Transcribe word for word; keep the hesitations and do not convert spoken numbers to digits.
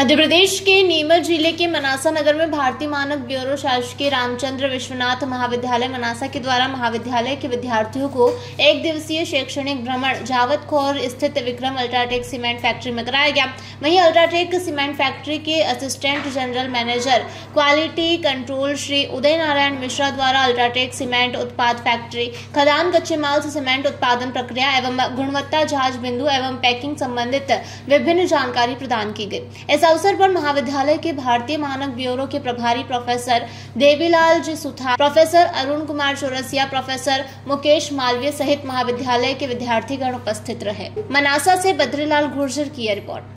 मध्य प्रदेश के नीमच जिले के मनासा नगर में भारतीय मानक ब्यूरो शासकीय रामचंद्र विश्वनाथ महाविद्यालय मनासा के द्वारा महाविद्यालय के विद्यार्थियों को एक दिवसीय शैक्षणिक भ्रमण जावतखोर स्थित विक्रम अल्ट्राटेक सीमेंट फैक्ट्री में कराया गया। वहीं अल्ट्राटेक सीमेंट फैक्ट्री के assistant general manager quality control Shri Uday Narayan Mishra द्वारा अल्ट्राटेक सीमेंट उत्पाद फैक्ट्री खदान कच्चे माल से सीमेंट उत्पादन प्रक्रिया एवं गुणवत्ता जांच बिंदु एवं पैकिंग संबंधित विभिन्न जानकारी प्रदान की गई। इस अवसर पर महाविद्यालय के भारतीय मानक ब्यूरो के प्रभारी professor Devilal ji Suthar, professor Arun Kumar Chaurasia, professor Mukesh Malviya सहित महाविद्यालय के विद्यार्थीगण उपस्थित रहे। मनासा से बद्रीलाल गुर्जर की रिपोर्ट।